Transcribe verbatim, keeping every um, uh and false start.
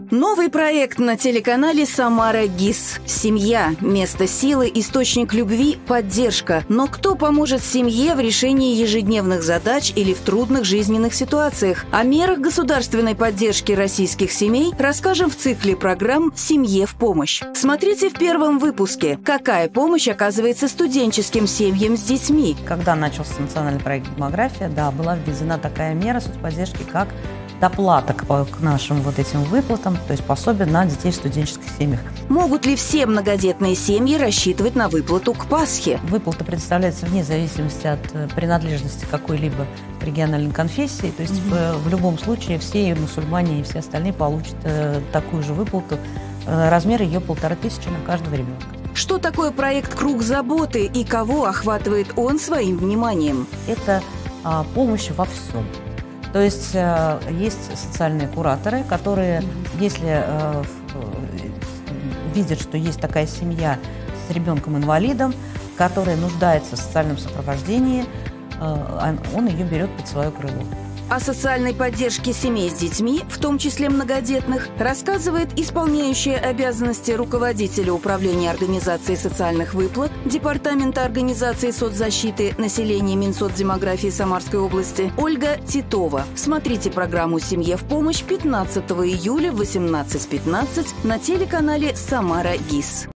Новый проект на телеканале «Самара ГИС». Семья – место силы, источник любви, поддержка. Но кто поможет семье в решении ежедневных задач или в трудных жизненных ситуациях? О мерах государственной поддержки российских семей расскажем в цикле программ «Семье в помощь». Смотрите в первом выпуске, какая помощь оказывается студенческим семьям с детьми. Когда начался национальный проект «Демография», да, была введена такая мера соцподдержки, как доплата к, к нашим вот этим выплатам, то есть пособие на детей в студенческих семьях. Могут ли все многодетные семьи рассчитывать на выплату к Пасхе? Выплата предоставляется вне зависимости от принадлежности какой-либо региональной конфессии, то есть mm-hmm. в, в любом случае все мусульмане и все остальные получат э, такую же выплату. Э, размер ее полторы тысячи на каждого ребенка. Что такое проект «Круг заботы» и кого охватывает он своим вниманием? Это а, помощь во всем. То есть э, есть социальные кураторы, которые, если э, видят, что есть такая семья с ребенком-инвалидом, которая нуждается в социальном сопровождении, э, он ее берет под свое крыло. О социальной поддержке семей с детьми, в том числе многодетных, рассказывает исполняющая обязанности руководителя Управления организации социальных выплат Департамента организации соцзащиты населения Минсоцдемографии Самарской области Ольга Титова. Смотрите программу «Семье в помощь» пятнадцатого июля в восемнадцать пятнадцать на телеканале «Самара ГИС».